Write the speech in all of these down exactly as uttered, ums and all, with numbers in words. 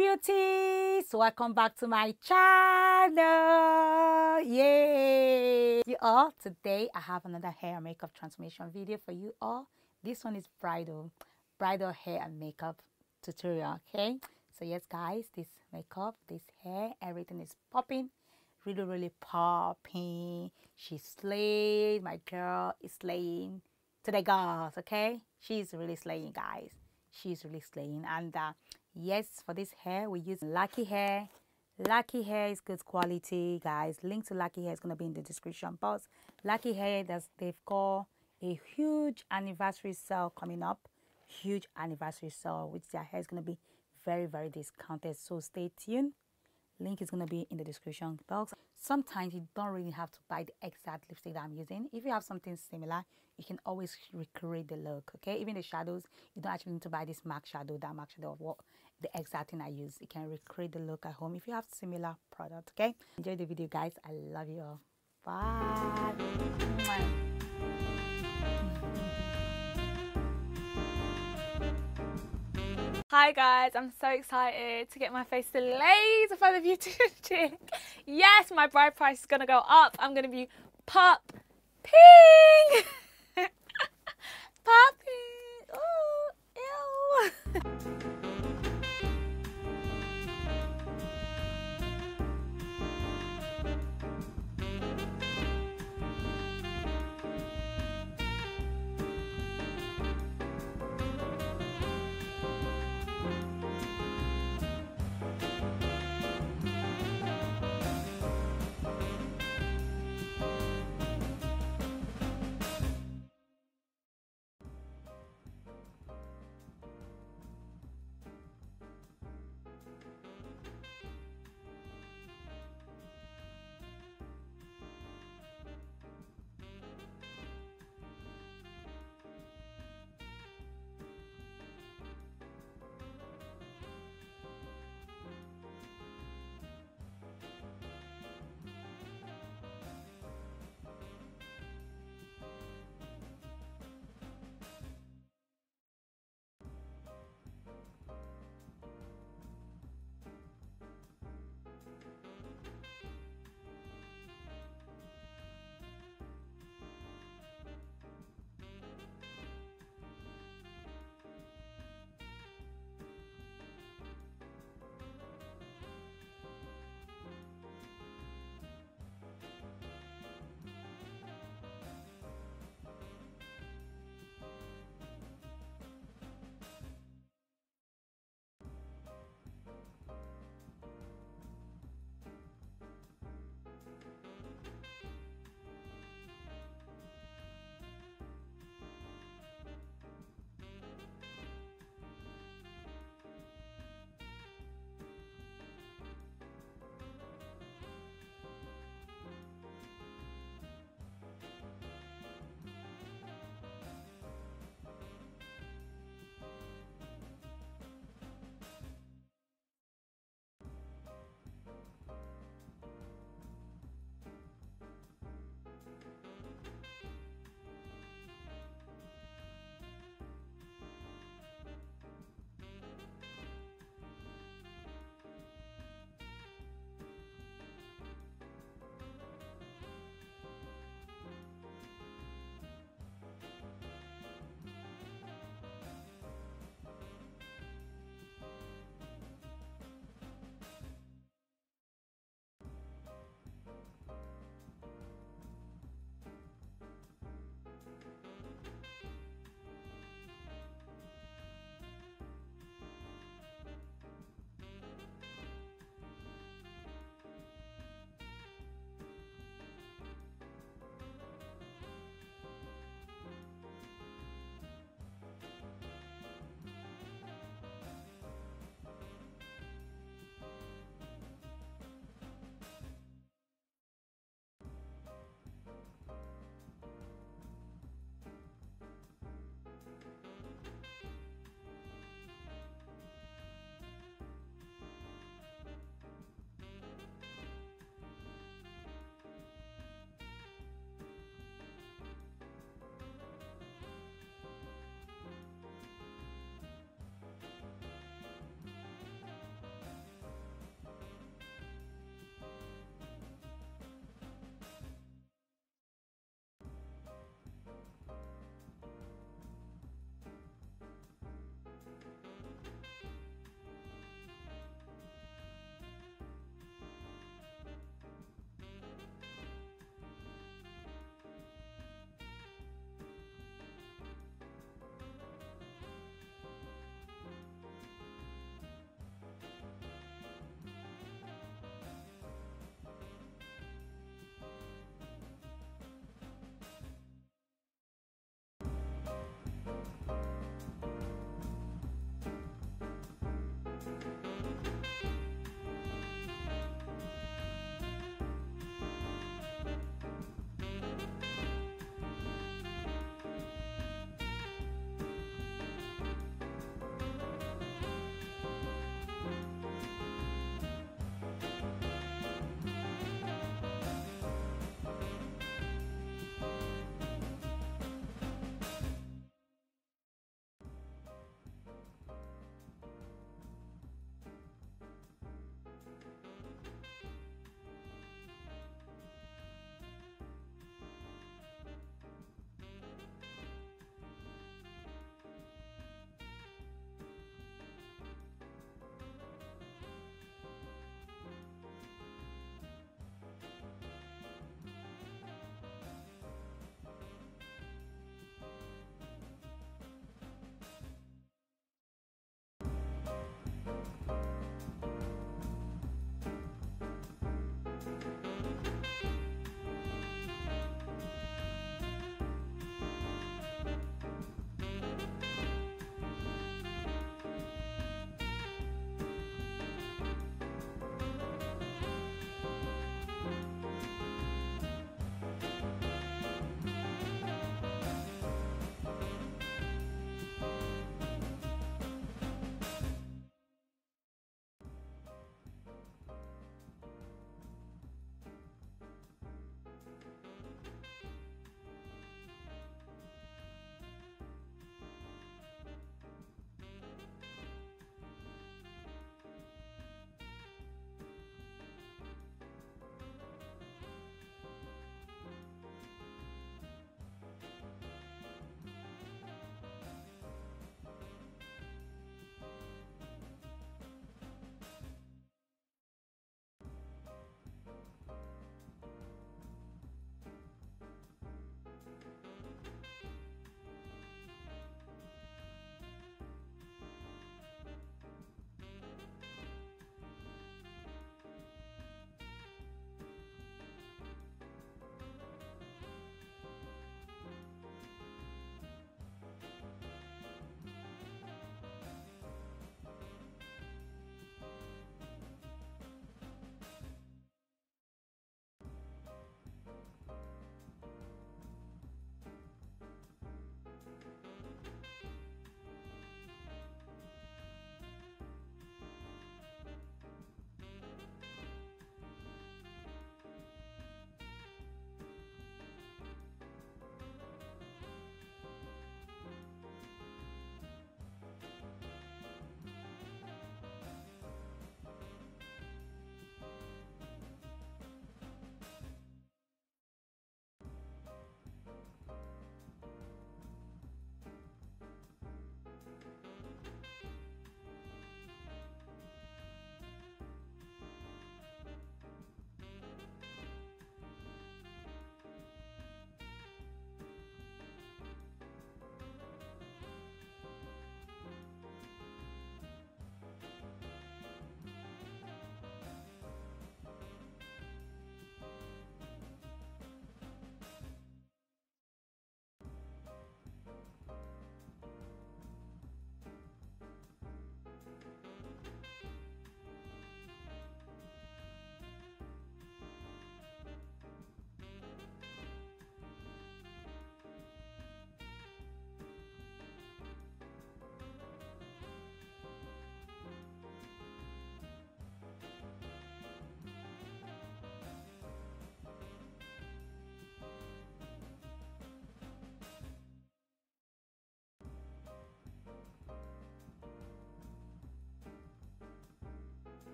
beauties, welcome back to my channel. Yay! You all, today I have another hair and makeup transformation video for you all. This one is bridal bridal hair and makeup tutorial. Okay, so yes guys, this makeup, this hair, everything is popping, really really popping. She's slayed. My girl is slaying to the girls. Okay, she's really slaying, guys. She's really slaying. And uh, yes, for this hair we use Lucky Hair. Lucky Hair is good quality, guys. Link to Lucky Hair is going to be in the description box. Lucky Hair, that's, they've got a huge anniversary sale coming up. Huge anniversary sale, which their hair is going to be very very discounted, so stay tuned. Link is going to be in the description box. Sometimes you don't really have to buy the exact lipstick that I'm using. If you have something similar, you can always recreate the look. Okay, even the shadows, you don't actually need to buy this MAC shadow, that MAC shadow of what the exact thing I use. You can recreate the look at home if you have similar product. Okay, enjoy the video, guys. I love you all. Bye. Hi guys, I'm so excited to get my face delayed for the beauty chick. Yes, my bride price is gonna go up. I'm gonna be pop ping. Popping. Ooh, ew.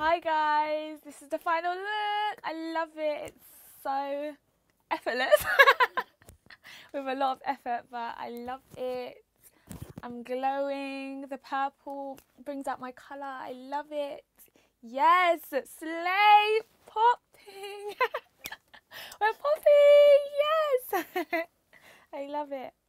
Hi guys, this is the final look. I love it. It's so effortless with a lot of effort, but I love it. I'm glowing. The purple brings out my colour. I love it. Yes, slay, popping. We're popping. Yes. I love it.